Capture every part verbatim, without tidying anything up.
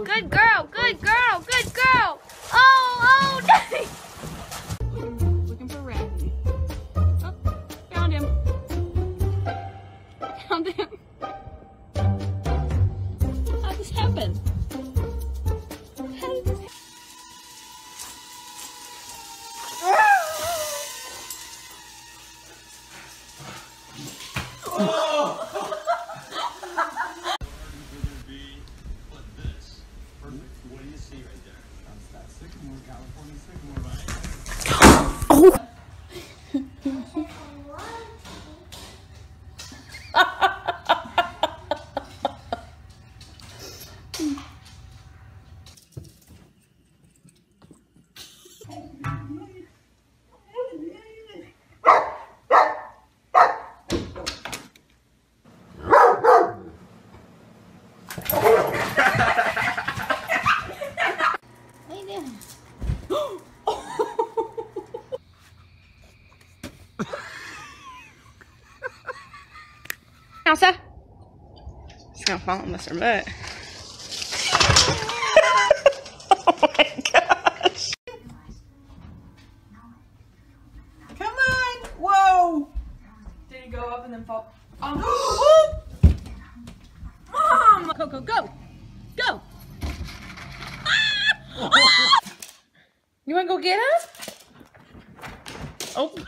Good girl, good girl, good girl. Oh, oh, dang. Looking, looking for Ratty. Oh, found him. Found him. How'd this happen? How did this happen? Elsa. She's gonna fall and miss her butt. Oh my gosh. Come on. Whoa. Did he go up and then fall? Oh. Mom. Coco, go. Go. Ah! You wanna go get us? Oh.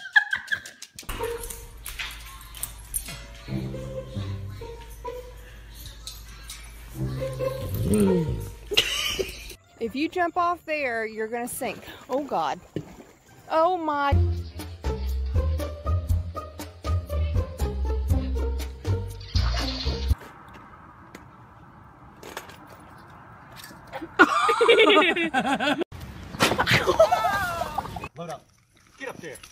If you jump off there, you're gonna sink. Oh God. Oh my. Load up. Get up there.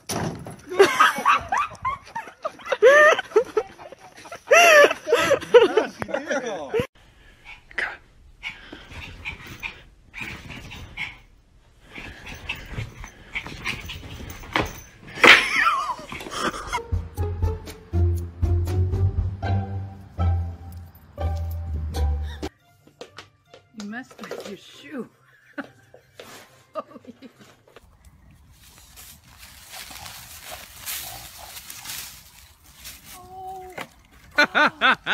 You messed with your shoe. Oh, yeah. Oh.